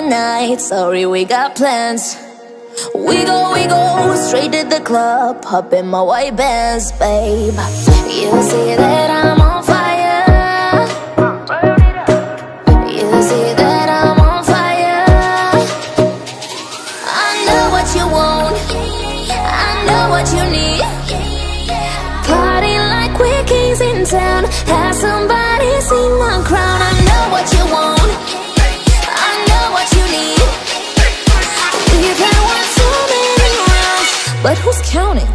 night. Sorry, we got plans. We go straight to the club, hop in my white Benz, babe. You see that I'm on fire. You see that I'm on fire. I know what you want, I know what you need. Party like we're kings in town. Have somebody see my crown. I know what you want, I know what you need. We've had one too many rounds, but who's counting?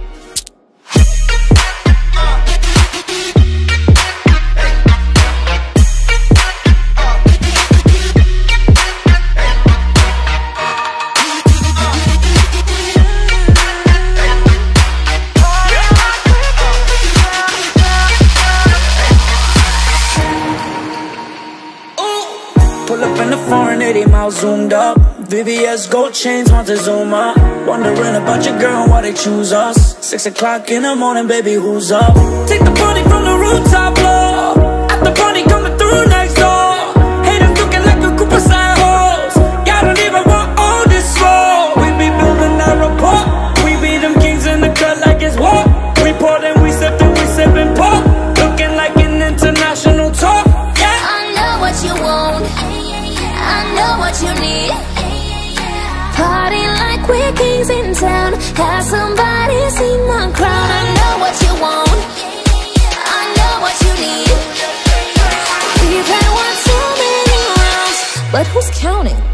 Pull up in the foreign, 80 miles zoomed up. VVS gold chains, Montezuma. Wondering about your girl, why they choose us. 6 o'clock in the morning, baby, who's up? Take the party from the rooftop, low. At the party, coming through next door. Haters looking like a group of side hoes. Y'all don't even want all this roll. We be building our rapport. We be them kings in the cut like it's war. We pour and we sippin' pop. Looking like an international talk. I know what you want, I know what you need. Party like we're kings in town. Have somebody see my crown. I know what you want, I know what you need. We've had one too many rounds, but who's counting?